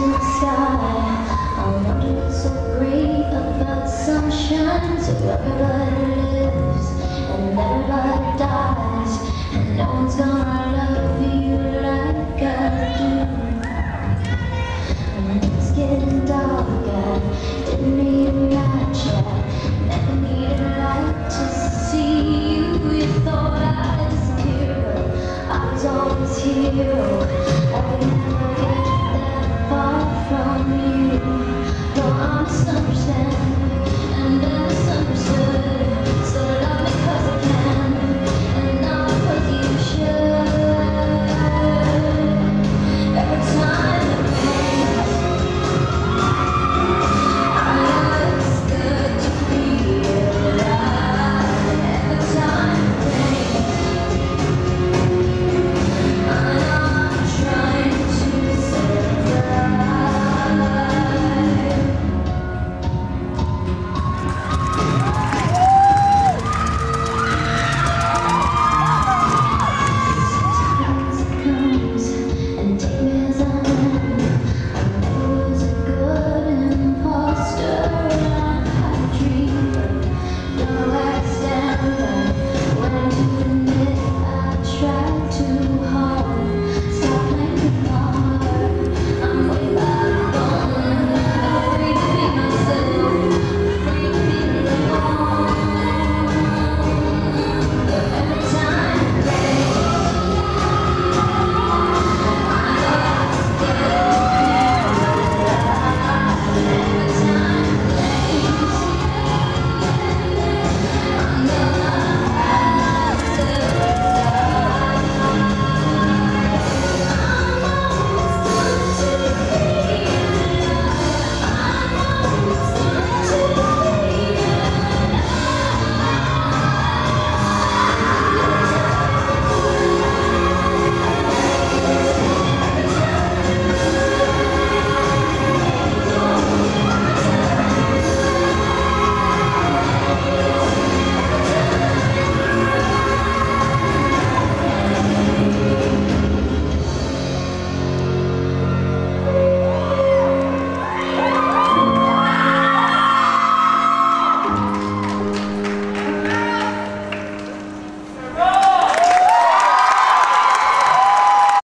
in the sky. I wonder what's so great about sunshine. So everybody lives and everybody dies, and no one's gonna love you like I do. And it's getting dark, I didn't need a match, I never needed a light to see you. You thought I'd disappear, but I was always here. I never